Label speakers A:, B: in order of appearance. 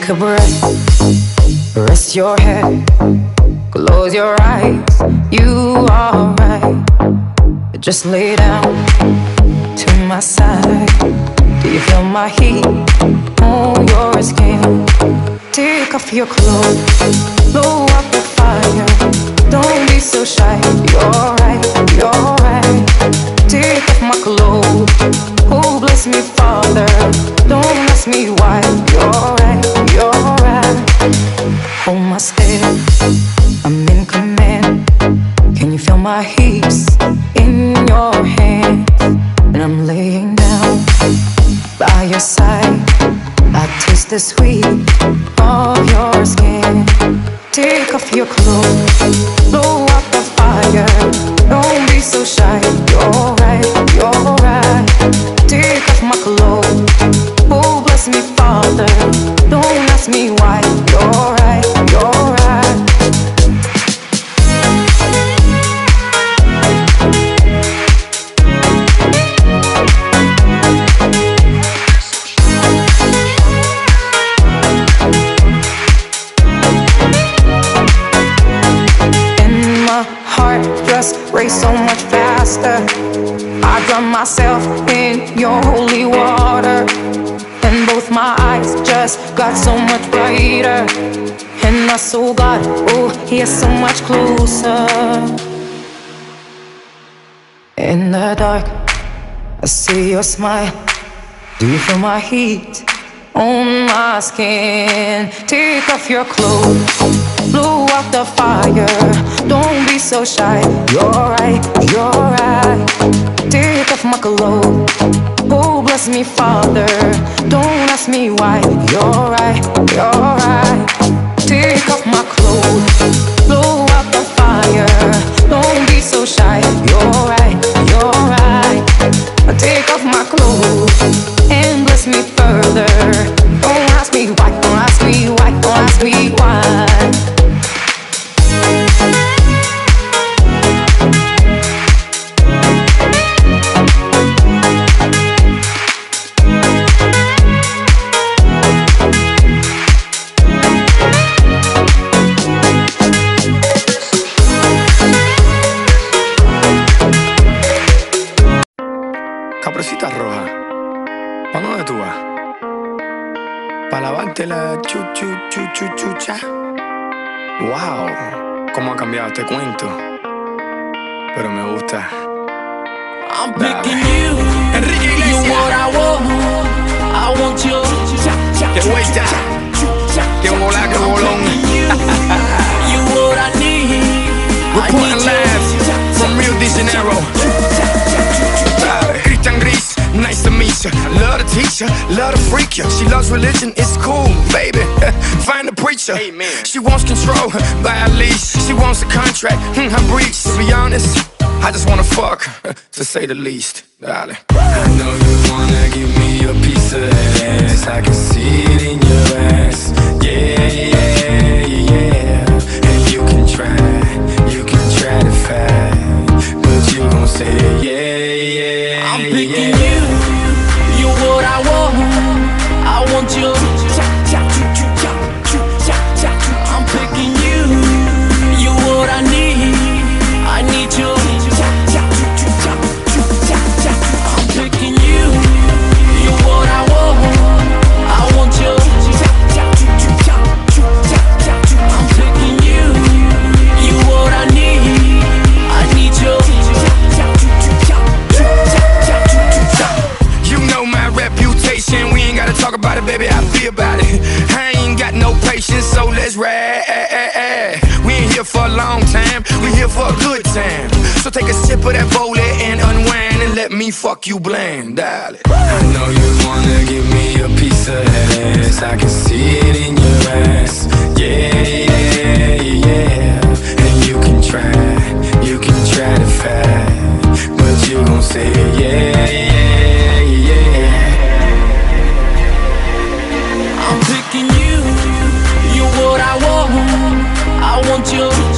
A: Take a breath, rest your head, close your eyes, you are right. Just lay down to my side. Do you feel my heat on your skin? Take off your clothes, blow up the fire. Don't be so shy, you're right, you're right. Take off my clothes, oh bless me Father. Don't ask me why, you're right, you're right. Hold my step, I'm in command. Can you feel my hips in your hands? And I'm laying down by your side. I taste the sweet of your skin. Take off your clothes, blow out the fire. Don't be so shy, you're right, you're right. Take off my clothes, oh bless me Father. Don't ask me why, you're right, you're right. Race so much faster. I drown myself in your holy water, and both my eyes just got so much brighter. And I saw God, oh, He is so much closer. In the dark, I see your smile. Do you feel my heat on my skin? Take off your clothes, blow out the fire. Don't be so shy, you're right, you're right. Take off my clothes, oh bless me Father. Don't ask me why, you're right, you're right. Take off my clothes, blow out the fire. Don't be so shy, you're right, you're right. Take off my clothes and bless me further. Don't ask me why, don't ask me why, don't ask me why.
B: Caperucita Roja, ¿pa' dónde tú vas? Pa' lavarte la chucha. Wow, cómo ha cambiado este cuento, pero me gusta.
C: I'm picking you, you what I want you.
B: Que vuelta, que volá, que bolón.
C: You what I need.
B: Reporting live from Rio de Janeiro. Christian Gris, nice to meet ya. Love to teach ya, love to freak ya. She loves religion, it's cool, baby. Find a preacher. Amen. She wants control by a leash. She wants a contract, her breach. To be honest, I just wanna fuck, to say the least, darling. I know you wanna give me a piece of that ass. I can see it in your ass. Yeah, yeah, yeah. And you can try to fight, but you gon' say yeah, yeah.
C: I'm picking you what I want you. I'm picking you what I need you. I'm picking you what I want you. I'm picking you what I need you.
B: You know my reputation, we ain't gotta talk about it, baby, I feel about it. I ain't got no patience, so let's ride. We ain't here for a long time, we here for a good time. So take a sip of that Volley and unwind, and let me fuck you blind, darling. I know you wanna give me a piece of that ass. I can see it in your ass. Yeah, yeah, yeah. And you can try to fight, but you gon' say yeah, yeah, yeah.
C: I'm picking you what I want you.